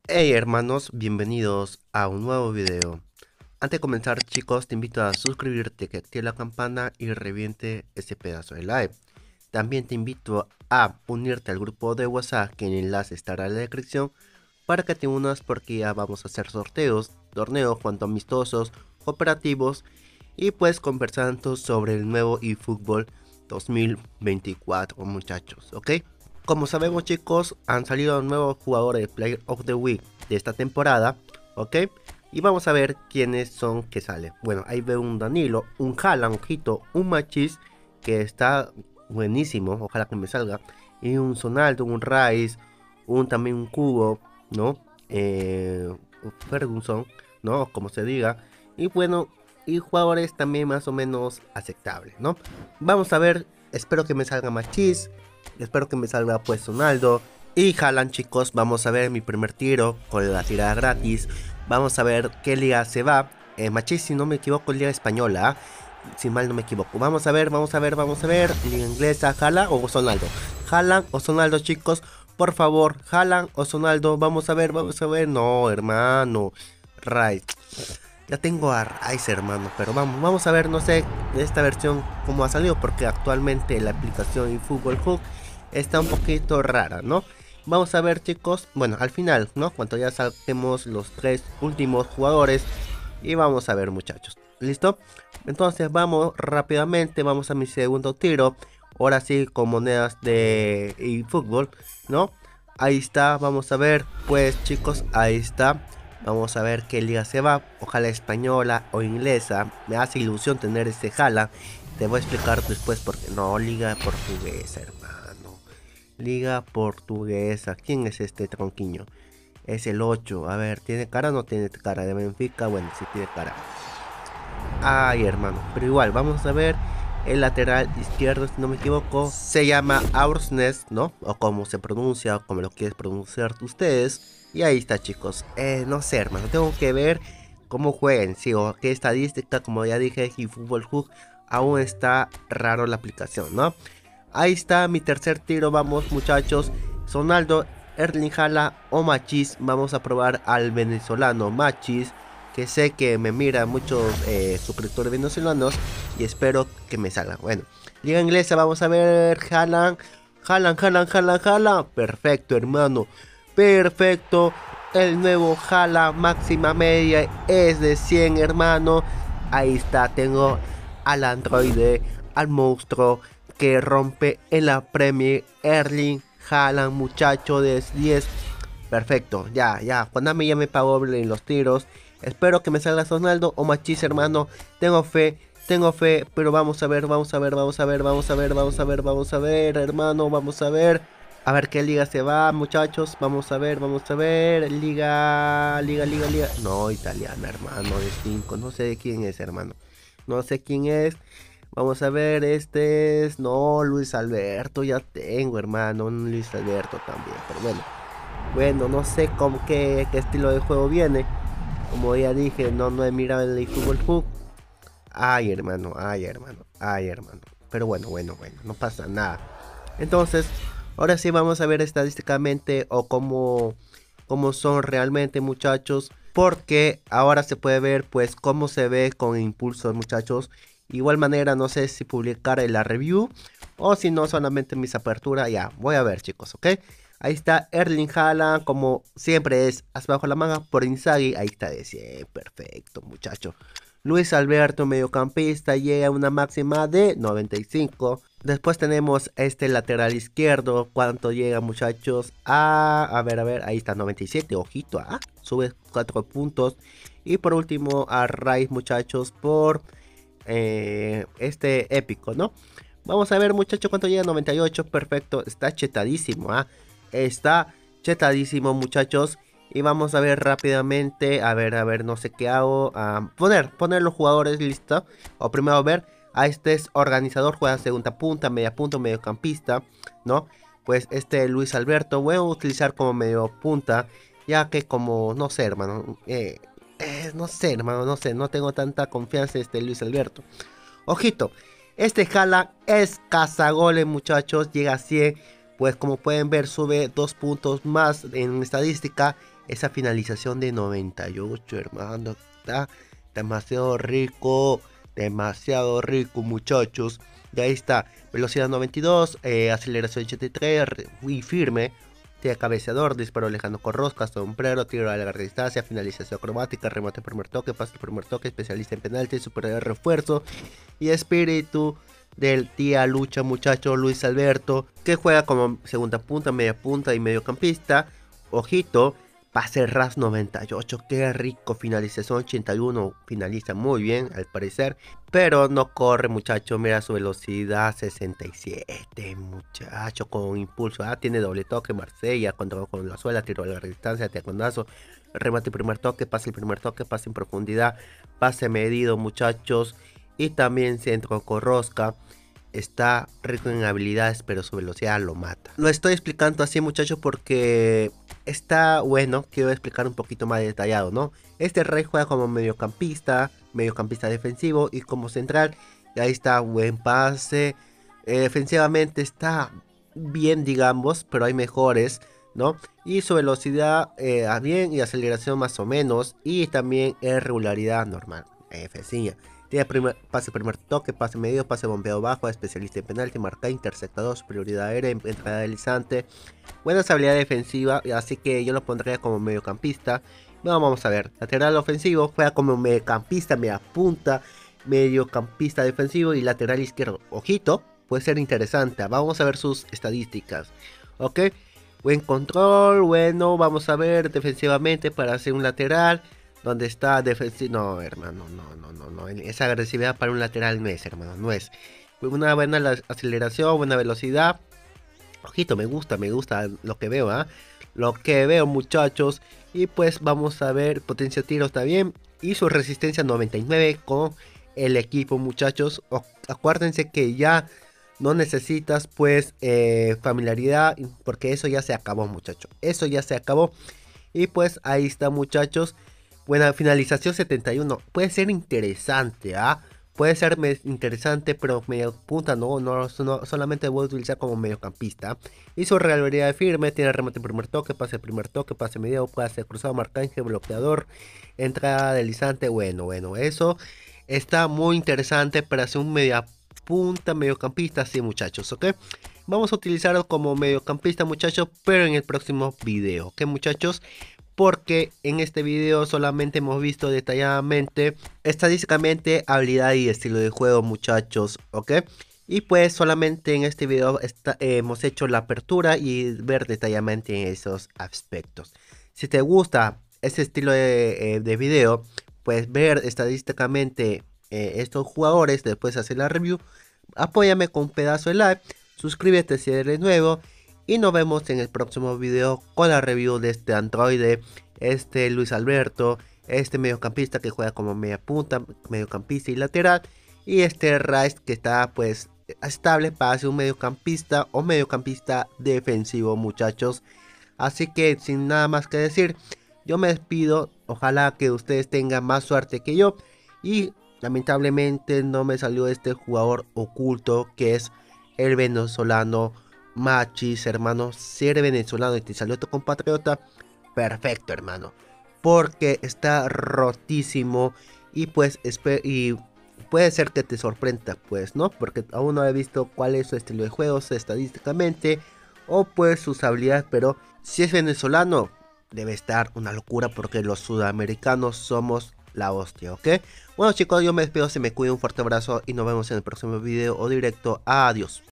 Hey hermanos, bienvenidos a un nuevo video. Antes de comenzar chicos, te invito a suscribirte, que active la campana y reviente ese pedazo de like. También te invito a unirte al grupo de WhatsApp, que el enlace estará en la descripción, para que te unas porque ya vamos a hacer sorteos, torneos, cuanto amistosos, cooperativos y pues conversando sobre el nuevo eFootball 2024 muchachos, ¿ok? Como sabemos chicos, han salido nuevos jugadores de Player of the Week de esta temporada, ¿ok? Y vamos a ver quiénes son que salen. Bueno, ahí veo un Danilo, un Haaland, ojito, un Machis, que está buenísimo, ojalá que me salga. Y un Sonaldo, un Rice, también un Cubo, ¿no? Ferguson, ¿no? Como se diga. Y bueno, y jugadores también más o menos aceptables, ¿no? Vamos a ver, espero que me salga Machis. Espero que me salga pues Sonaldo y Haaland chicos. Vamos a ver mi primer tiro con la tirada gratis. Vamos a ver qué liga se va. Machis, si no me equivoco, liga española, si mal no me equivoco. Vamos a ver, vamos a ver, vamos a ver. Liga inglesa, Haaland o Sonaldo. Haaland o Sonaldo chicos. Por favor, Haaland o Sonaldo. Vamos a ver, vamos a ver. No, hermano. Rice. Ya tengo a Rice, hermano. Pero vamos a ver, no sé de esta versión cómo ha salido. Porque actualmente la aplicación eFootball Hub está un poquito rara, ¿no? Vamos a ver chicos, bueno, al final, ¿no? Cuando ya saquemos los tres últimos jugadores. Y vamos a ver muchachos, ¿listo? Entonces vamos rápidamente, vamos a mi segundo tiro. Ahora sí con monedas de eFootball, ¿no? Ahí está, vamos a ver, pues chicos, ahí está. Vamos a ver qué liga se va, ojalá española o inglesa. Me hace ilusión tener este jala. Te voy a explicar después porque no, liga portuguesa, hermano. Liga portuguesa. ¿Quién es este tronquiño? Es el 8. A ver, ¿tiene cara o no tiene cara? De Benfica, bueno, sí tiene cara. Ay, hermano. Pero igual, vamos a ver. El lateral izquierdo, si no me equivoco, se llama Aursnes, ¿no? O como se pronuncia, o como lo quieres pronunciar ustedes. Y ahí está, chicos. No sé, hermano. Tengo que ver cómo jueguen. Sí, o qué estadística, como ya dije, eFootball Hub aún está raro la aplicación, ¿no? Ahí está mi tercer tiro, vamos muchachos. Sonaldo, Erling Haaland o Machis. Vamos a probar al venezolano Machis, que sé que me mira muchos suscriptores venezolanos y espero que me salga. Bueno, liga inglesa, vamos a ver. Haaland, Haaland, Haaland, Haaland, Haaland. Perfecto, hermano. Perfecto. El nuevo Haaland máxima media es de 100, hermano. Ahí está, tengo al androide, al monstruo que rompe en la Premier. Erling Haaland, muchacho de 10. Perfecto, ya. Konami ya me pagó en los tiros. Espero que me salga Sonaldo o Machis, hermano. Tengo fe, pero vamos a ver, vamos a ver, vamos a ver, vamos a ver, vamos a ver, vamos a ver, hermano, vamos a ver. A ver qué liga se va, muchachos. Vamos a ver, vamos a ver. Liga. No, italiana, hermano, de 5. No sé de quién es, hermano. No sé quién es. Vamos a ver, este es... No, Luis Alberto, ya tengo, hermano. Un Luis Alberto también, pero bueno. Bueno, no sé con qué estilo de juego viene. Como ya dije, no he mirado el eFootball Hub. Ay, hermano, ay, hermano, ay, hermano. Pero bueno, no pasa nada. Entonces, ahora sí vamos a ver estadísticamente o cómo son realmente, muchachos. Porque ahora se puede ver, pues, cómo se ve con impulsos, muchachos. Igual manera, no sé si publicar en la review o si no, solamente mis aperturas. Ya, voy a ver, chicos, ¿ok? Ahí está Erling Haaland, como siempre es, hasta bajo la manga por Inzaghi. Ahí está de 100, perfecto, muchacho. Luis Alberto, mediocampista, llega a una máxima de 95. Después tenemos este lateral izquierdo. ¿Cuánto llega, muchachos? A ver, ahí está 97. Ojito, sube 4 puntos. Y por último, a Rice, muchachos, por este épico, ¿no? Vamos a ver, muchachos, cuánto llega. 98, perfecto. Está chetadísimo, Está chetadísimo, muchachos. Y vamos a ver rápidamente. A ver, no sé qué hago. Poner los jugadores, listo. O primero ver. Este es organizador, juega segunda punta, media punta, mediocampista, ¿no? Pues este Luis Alberto voy a utilizar como medio punta. Ya que como, no sé, hermano. No sé, hermano, no sé. No tengo tanta confianza en este Luis Alberto. Ojito. Este Haaland es cazagoles, muchachos. Llega a 100. Pues como pueden ver, sube 2 puntos más en estadística. Esa finalización de 98, hermano, está demasiado rico, muchachos. Y ahí está, velocidad 92, aceleración 83, muy firme. Tiene cabeceador, disparo lejano con rosca, sombrero, tiro a larga distancia, finalización acrobática, remate primer toque, pase el primer toque, especialista en penalti, superior refuerzo y espíritu del día lucha, muchacho Luis Alberto, que juega como segunda punta, media punta y mediocampista. Ojito, pase ras 98, qué rico, finalización 81, finaliza muy bien al parecer, pero no corre, muchacho. Mira su velocidad 67, muchacho, con impulso, tiene doble toque, Marsella, con la suela, tiro a la distancia, diagonazo, remate primer toque, pase el primer toque, pase en profundidad, pase medido, muchachos, y también centro con rosca. Está rico en habilidades, pero su velocidad lo mata. Lo estoy explicando así, muchachos, porque está bueno. Quiero explicar un poquito más detallado, ¿no? Este rey juega como mediocampista defensivo y como central. Y ahí está, buen pase. Defensivamente está bien, digamos, pero hay mejores, ¿no? Y su velocidad bien y aceleración más o menos. Y también es regularidad normal, sencilla. Tiene pase primer toque, pase medio, pase bombeado bajo, especialista en penalti, marca interceptador, superioridad aérea, entrada deslizante, buena habilidad defensiva, así que yo lo pondría como mediocampista. No, vamos a ver, lateral ofensivo, juega como mediocampista, media punta, mediocampista defensivo y lateral izquierdo. Ojito, puede ser interesante, vamos a ver sus estadísticas, ok. Buen control, bueno, vamos a ver defensivamente para hacer un lateral. ¿Dónde está defensivo? No, hermano, no. Esa agresividad para un lateral no es, hermano, no es. Una buena aceleración, buena velocidad. Ojito, me gusta lo que veo, Lo que veo, muchachos. Y pues vamos a ver, potencia de tiro está bien. Y su resistencia 99 con el equipo, muchachos. Acuérdense que ya no necesitas pues familiaridad, porque eso ya se acabó, muchachos. Eso ya se acabó. Y pues ahí está, muchachos. Buena finalización 71. Puede ser interesante, Puede ser interesante, pero medio punta no, solamente voy a utilizar como mediocampista. Y su regularidad firme, tiene remate en primer toque, pase medio, pase cruzado, marcaje, bloqueador, entrada deslizante. Bueno, eso está muy interesante para hacer un media punta, mediocampista, sí, muchachos, ¿ok? Vamos a utilizarlo como mediocampista, muchachos, pero en el próximo video, ¿ok, muchachos? Porque en este video solamente hemos visto detalladamente, estadísticamente, habilidad y estilo de juego, muchachos, ¿ok? Y pues solamente en este video hemos hecho la apertura y ver detalladamente esos aspectos. Si te gusta este estilo de video, pues ver estadísticamente estos jugadores, después hacer la review, apóyame con un pedazo de like, suscríbete si eres nuevo. Y nos vemos en el próximo video con la review de este androide, este Luis Alberto, este mediocampista que juega como media punta, mediocampista y lateral. Y este Rice que está pues estable para ser un mediocampista o mediocampista defensivo, muchachos. Así que sin nada más que decir, yo me despido. Ojalá que ustedes tengan más suerte que yo. Y lamentablemente no me salió este jugador oculto que es el venezolano Machis, hermano. Si eres venezolano y te salió tu compatriota, perfecto, hermano, porque está rotísimo. Y pues y puede ser que te sorprenda, pues, ¿no? Porque aún no he visto cuál es su estilo de juego estadísticamente o pues sus habilidades, pero si es venezolano debe estar una locura, porque los sudamericanos somos la hostia, ¿ok? Bueno, chicos, yo me despido, se me cuida, un fuerte abrazo y nos vemos en el próximo video o directo. Adiós.